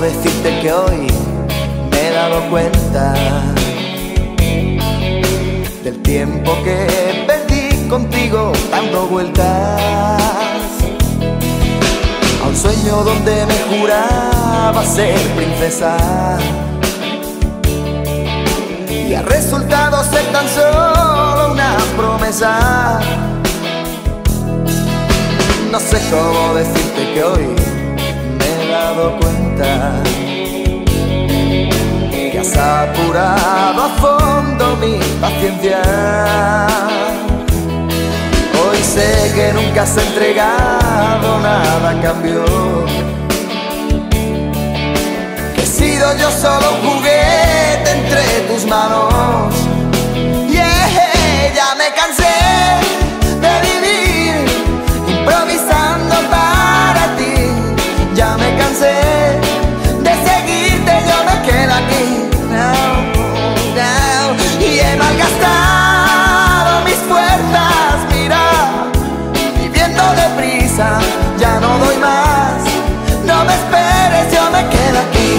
decirte que hoy me he dado cuenta del tiempo que perdí contigo dando vueltas a un sueño donde me juraba ser princesa y ha resultado ser tan solo una promesa. No sé cómo decirte que hoy me he dado cuenta que has apurado a fondo mi paciencia. Hoy sé que nunca has entregado nada a cambio, que he sido yo solo un juguete entre tus manos. Ya me cansé de vivir improvisando para ti, ya me cansé de seguirte, yo me quedo aquí y he malgastado mis fuerzas, mira, viviendo deprisa, ya no doy más, no me esperes, yo me quedo aquí.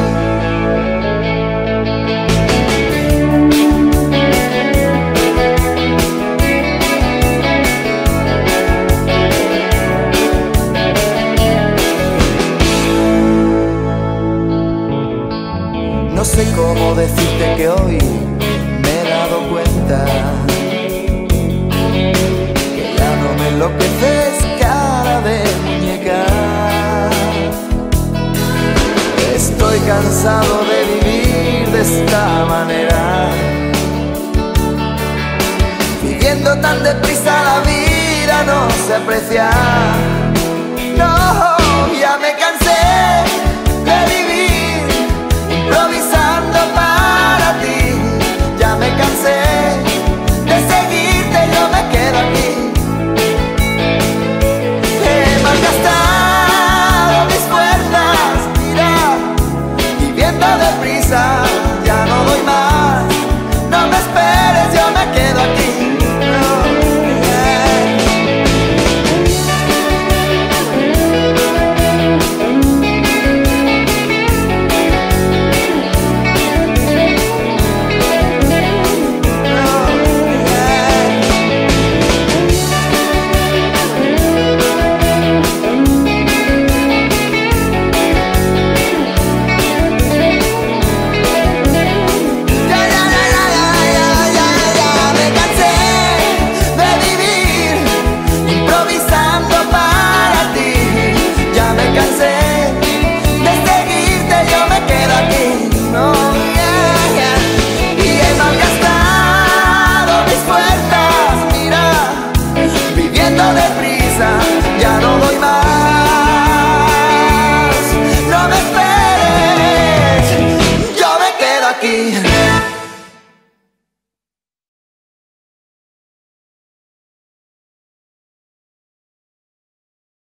No sé cómo decirte que hoy me he dado cuenta que ya no me enloqueces, cara de muñeca. Estoy cansado de vivir de esta manera, viviendo tan deprisa la vida no se aprecia. No, ya me